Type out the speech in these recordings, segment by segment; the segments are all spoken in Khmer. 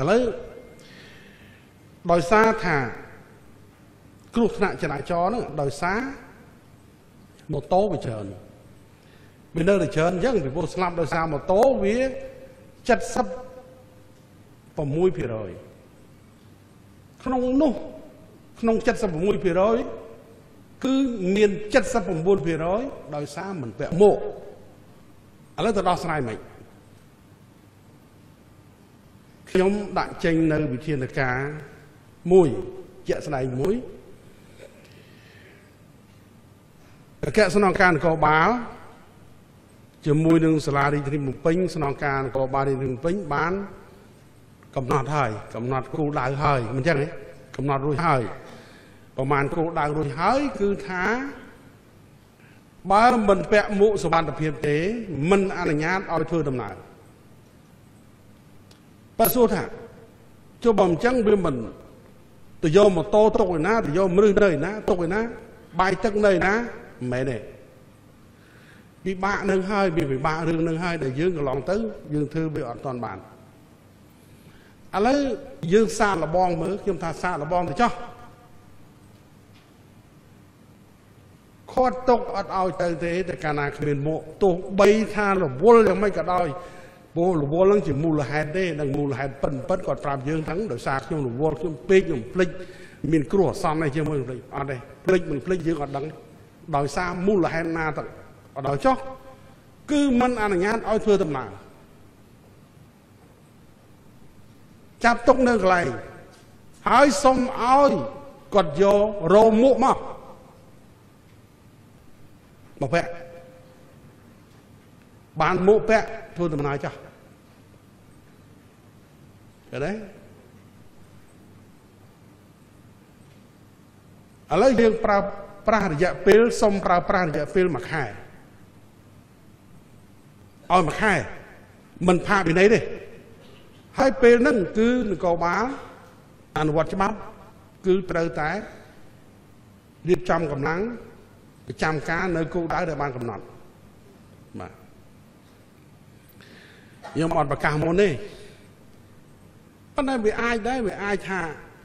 ឥឡូវដោយសារថាគ្រោះថ្នាក់ចរាចរណ៍ហ្នឹងដោយសារម៉ូតូវាច្រើនវានៅតែច្រើនអញ្ចឹងពីព្រោះស្លាប់ដោយសារម៉ូតូវា76%ក្នុងនោះក្នុង76%គឺមាន79%ដោយសារមិនពាក់មួកឥឡូវទៅដោះស្រាយមិនខ្ញុំដាក់ចេញនៅវិធានការមួយជាក់ស្ដែងមួយអគ្គស្នងការនគរបាលជាមួយនឹងសាលារាជធានីភ្នំពេញស្នងការនគរបាលរាជធានីភ្នំពេញបានកំណត់ហើយកំណត់គោលដៅហើយមិនចឹងទេកំណត់រួចហើយប្រមាណគោលដៅរួចហើយគឺថាបើមិនពាក់មួកសុវត្ថិភាពទេមិនអនុញ្ញាតឲ្យធ្វើដំណើរបើសួរថាចុះបើមិនចឹងវាមិនទៅយកម៉ូតូទុកឯណាទៅយកមនុស្សនៅឯណាទុកឯណាបាយទឹកនៅឯណាមិនមែនទេពិបាកនឹងហើយវាពិបាករឿងនឹងហើយដែលយើងកន្លងទៅយើងធ្វើវាអត់ទាន់បានឥឡូវយើងសាកល្បងមើលខ្ញុំថាសាកល្បងទៅចោះខាត់ទុកអត់ឲ្យទៅទេតែកាលណាគ្មានមួកទោះបីថារវល់យ៉ាងម៉េចក៏ដោយព្រោះរវល់នឹងជាមូលហេតុទេនឹងមូលហេតុប៉ិនគាត់ប្រាប់យើងហ្នឹងដោយសារខ្ញុំរវល់ខ្ញុំពេកខ្ញុំភ្លេចមានគ្រោះអាសន្នអីជាមួយភ្លេចអត់ទេភ្លេចមិនភ្លេចយើងអត់ដឹងដោយសារមូលហេតុណាទៅអត់ដល់ចោះគឺមិនអនុញ្ញាតឲ្យធ្វើដំណើរចាប់ទុកនៅកន្លែងហើយសុំឲ្យគាត់យករោមួកមកពាក់បានមួកពាក់ធ្វើដំណើរចោះឃើញទេឥឡូវយើងប្រើប្រាស់រយៈពេលសុំប្រើប្រាស់រយៈពេល1ខែឲ្យ1ខែមិនផាកវិន័យទេហើយពេលហ្នឹងគឺនគរបាលអនុវត្តច្បាប់គឺត្រូវតែរៀបចំកម្លាំងប្រចាំការនៅគោលដៅដែលបានកំណត់បាទខ្ញុំអត់ប្រកាសមុនទេប៉ុន្តែវាអាចដែរវាអាចថា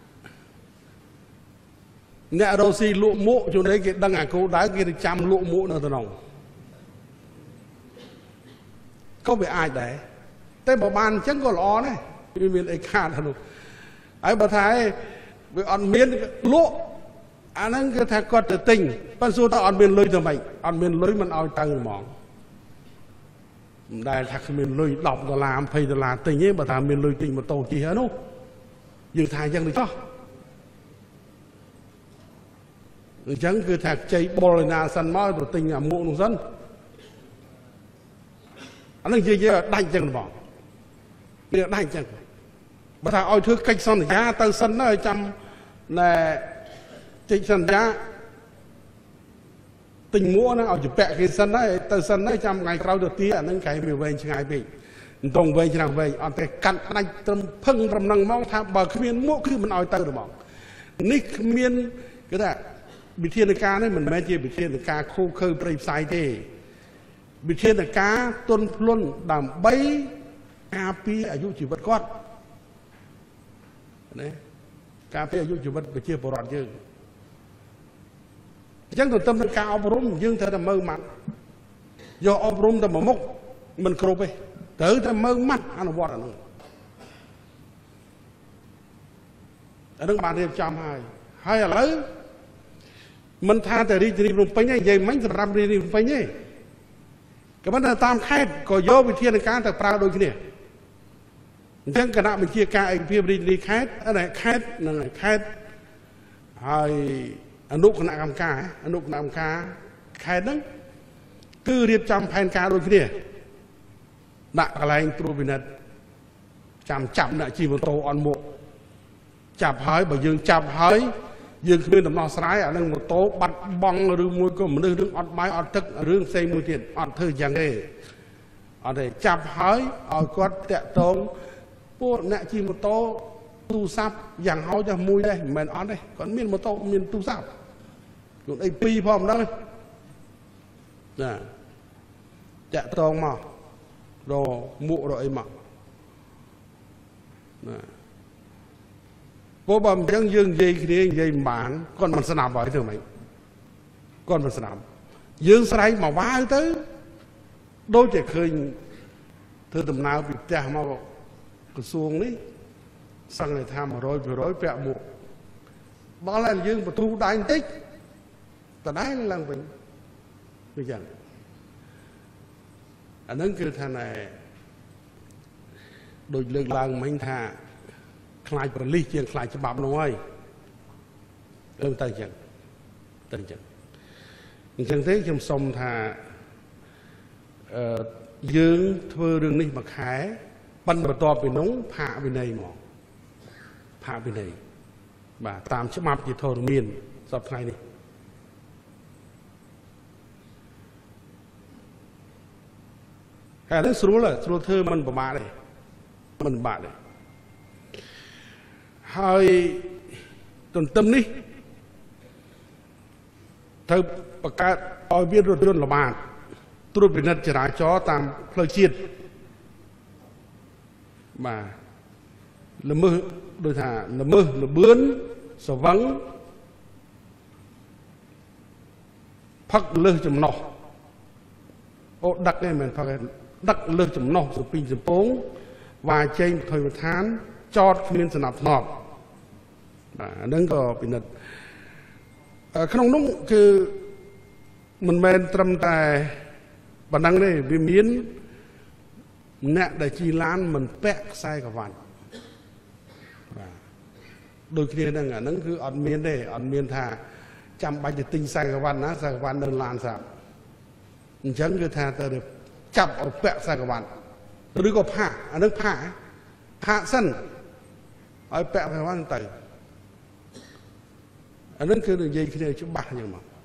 អ្នករស់ស៊ីលក់មួកជួននេះគេដឹងអាគោលដៅគេទៅចាំលក់មួកនៅក្នុងក៏វាអាចដែរតែបើបានអញ្ចឹងក៏ល្អដែរវាមានអីខាតហ្នឹងហើយបើថាវាអត់មានលក់អាហ្នឹងគឺថាគាត់ទៅទិញប៉ុន្តែសួរថាអត់មានលុយទៅម៉េចអត់មានលុយមិនឲ្យទៅហ្មងមិនដែលថាគ្មានលុយ$10 $20ទិញទេបើថាមានលុយទិញម៉ូតូជិះហ្នឹងយើងថាអញ្ចឹងទៅចោះអញ្ចឹងគឺថាខ្ចីបុលឯណាសិនមកទៅទិញអាមួកនោះសិនអានឹងនិយាយដាច់អញ្ចឹងហ្មងវាដាច់អញ្ចឹងបើថាឲ្យធ្វើកិច្ចសន្យាទៅសិនទៅឲ្យចាំណែកិច្ចសន្យាទិញមួកហ្នឹងឲ្យជពាក់គេសិនទៅសិនទៅចាំថ្ងៃក្រោយទៅទីអានឹងក្រែវាវែងឆ្ងាយពេកមិនតង់វែងឆ្ងាយវែងអត់ទេកាត់ផ្ដាច់ត្រឹមភឹងប្រឹមនឹងមកថាបើគ្មានមួកគឺមិនឲ្យទៅហ្មងនេះគ្មានគេថាវិធានការនេះមិនមែនជាវិធានការខូខើព្រៃផ្សាយទេវិធានការទន់ភ្លន់ដើម្បីការពារអាយុជីវិតគាត់ណាការពារអាយុជីវិតប្រជាពលរដ្ឋយើងអញ្ចឹងទៅតាមការអប់រំយើងត្រូវតែមើលម៉ាត់យកអប់រំទៅមុខមិនគ្រប់ទេត្រូវតែមើលម៉ាត់អនុវត្តអានោះបានរៀបចំហើយឥឡូវមិនថាតែរាជធានីភ្នំពេញទេនិយាយមិញសម្រាប់រាជធានីភ្នំពេញទេក៏ប៉ុន្តែតាមខេត្តក៏យកវិធានការទៅប្រើដូចគ្នាអញ្ចឹងគណៈបញ្ជាការឯកភាពរាជធានីខេត្តខេត្តនិងខេត្តហើយអនុគណៈកម្មការខេត្តហ្នឹងគឺរៀបចំផែនការដូចគ្នាដាក់កន្លែងត្រួតពិនិត្យចាប់អ្នកជិះម៉ូតូអន់មួកចាប់ហើយបើយើងចាប់ហើយយើងគ្មានដំណោះស្រាយអានឹងម៉ូតូបាត់បង់ឬមួយក៏មនុស្សរឿងអត់បាយអត់ទឹករឿងផ្សេងមួយទៀតអត់ធ្វើយ៉ាងទេអត់ទេចាប់ហើយឲ្យគាត់តាក់ទងពួកអ្នកជិះម៉ូតូទូរស័ព្ទយ៉ាងហោចមួយដែរមិនមែនអត់ទេគាត់មានម៉ូតូមានទូរស័ព្ទខ្លួនអីពីរផងម្ដងណាតាក់ទងមករកមួករកអីមកណា bố bầm chẳng dương dây màn con mình sẽ nằm vậy thường mày con mình sẽ nằm dương say mà vá tới đôi trẻ khơi thưa tầm nào bị cha mà cái xuông đấy sang này tham mà rồi vẹo mụ đó là dương mà thu đánh tích ta đáy là mình bây giờ anh ấy kêu thằng này đôi lực lang mình thà khai bờ ly chiên khai cho bám nó ơi ơi tay chân chẳng thế trong sông thà dương thưa đường này mà khái bắn bờ to bị nóng phạ bên này mỏ phạ bên này và tạm chấp map chỉ thôi miền dọc thay này cái đó số thơ mình bỏ bạ đây hai tuần tâm đi thơ bậc ca oi biết rồi là bạn tôi bị nật trả cho tam lời chiết mà là mơ đôi thà là mơ là bướn sờ vắng phật lơ chấm nọ ô đặc này mình phật đặc lơ chấm nọ rồi pin chấm bóng và trên thời một tháng cho miền sầm nọ nâng có bị nật không đúngคือมันเป็นตรำแต่บันดังเลยวิมินเนี่ยได้จีล้านมันแปะใส่กับวันโดยเรียนนั่นคืออ่อนเมียนได้อ่อนเมียนท่าจำไปจะติงใส่กับวันนะใส่กับวันเดินลานสับฉันคือท่าแต่จับเอาแปะใส่กับวันหรือก็ผ้าอันนั้นผ้าสั้นเอาแปะใส่วันไตอันนั้นคือเรื่องใหญ่คือเรื่องชุบบ้าอย่างมั้ง